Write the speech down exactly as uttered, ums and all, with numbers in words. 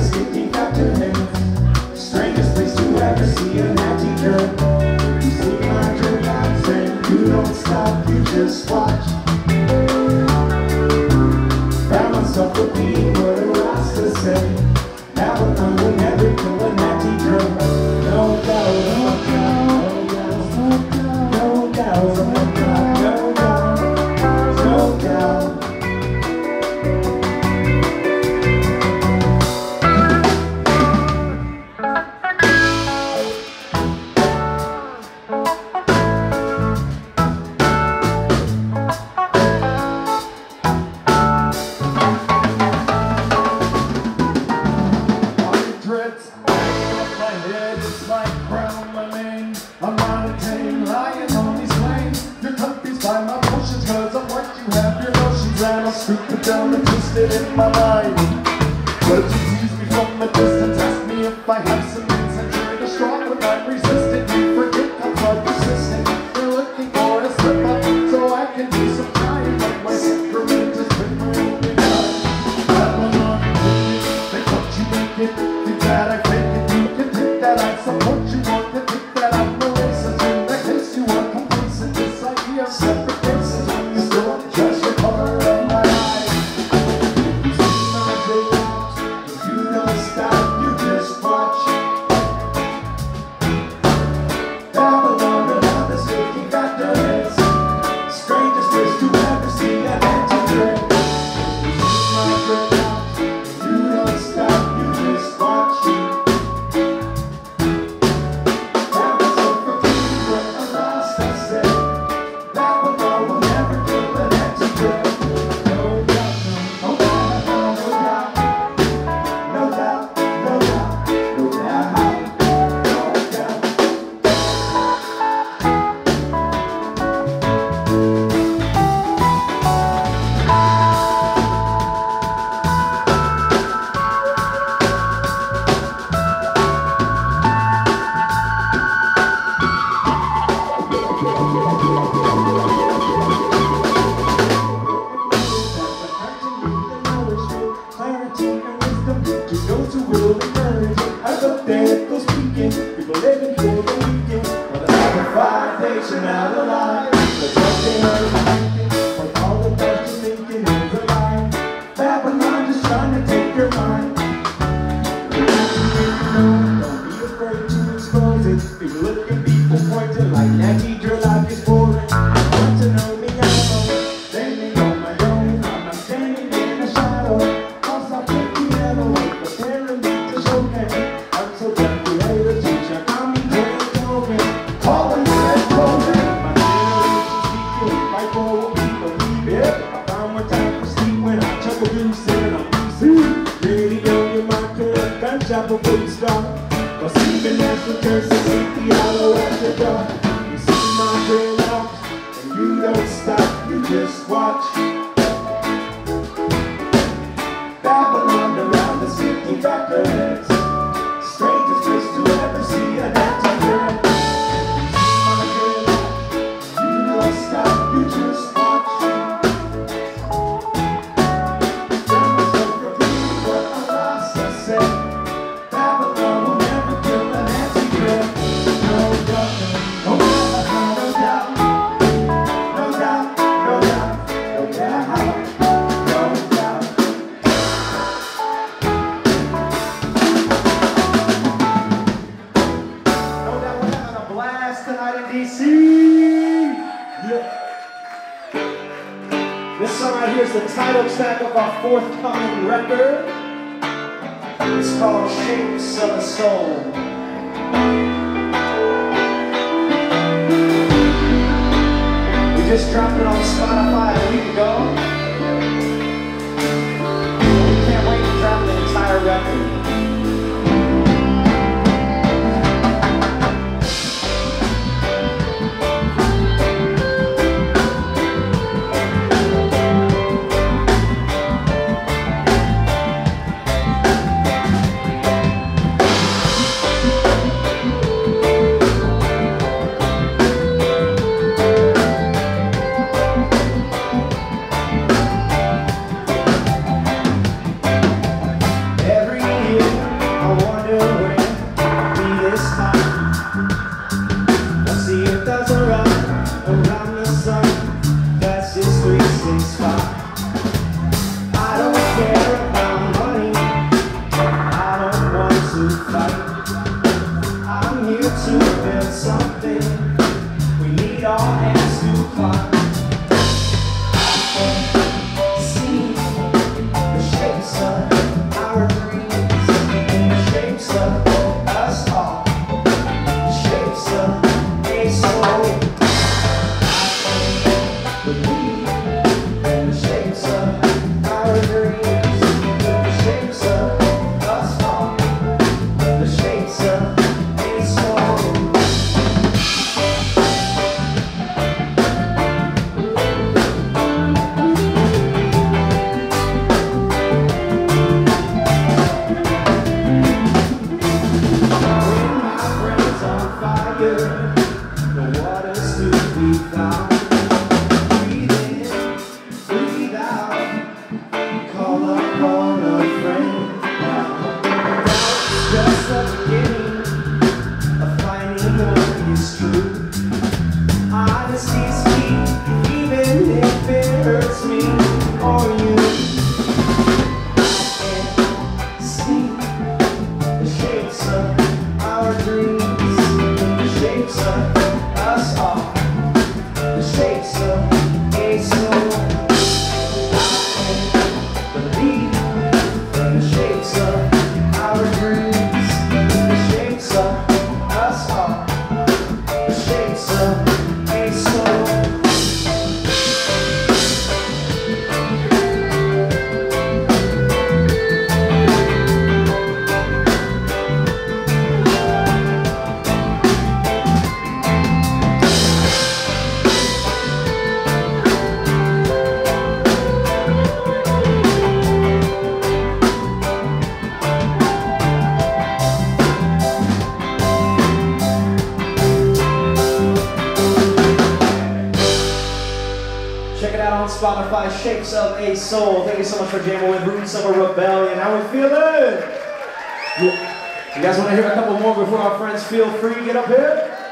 this fifty factor hands. Strangest place to ever see a natty girl. You see my dreams and you don't stop, you just watch. Found myself repeating what a Rasta said. Now I will never kill a natty girl. No doubt, no doubt, no doubt, no doubt, no doubt, no doubt, no doubt. Down and twisted in my mind. But you tease me from a distance, ask me if I have some reason. Trying to strong when I'm resistant. You forget I'm so persistent. You're looking for a slip up so I can do some trying. But my temperament has been my only guide. Babylon, they thought you make it. Think that I fake it. You can think that I support you. Want to think that I'm the racist. In that case you are complacent. This idea of separate faces. When you still judge the color of my eyes. Stop, you just watch. Babylon around this fifty factor heads. Strangest place to ever see an anti-dread. My dread out, you don't stop, you just watch. That was so forgetting what a Rasta said. Babylon will never kill an anti-dread. No doubt, no doubt, no doubt. No doubt, no doubt, no doubt, no doubt. Clarity and wisdom to those who will encourage it. As a theoretical speaking, people living for the weekend. For the other five days you're not alive. But what they heard and thinking, when all the best you're thinking is a lie. Babylon just trying to take your mind. Don't be afraid to expose it. People looking, people pointing like natty your life is boring. Want to know me, I know. Standing on my own, I'm not standing in the shadow. Chapel food stop. Cause even as the curse is the hollow at the dark. You see my dreadlocks and you don't stop, you just watch. Babylon around this fifty factor heads. Strangest place to ever see an anti-dread. You see my dreadlocks, you don't stop, you just watch. That was so repeating what a Rasta said. This song right here is the title track of our forthcoming record. It's called Shapes of a Soul. We just dropped it on Spotify a week ago. We can't wait to drop the entire record. shapes of our dreams, the shapes of us all, the shapes of a soul. I believe in the shapes of our dreams, the shapes of us all, the shapes of a soul. Check it out on Spotify, Shapes of a Soul. Thank you so much for jamming with Roots of a Rebellion. How we feeling? You guys want to hear a couple more before our friends feel free to get up here?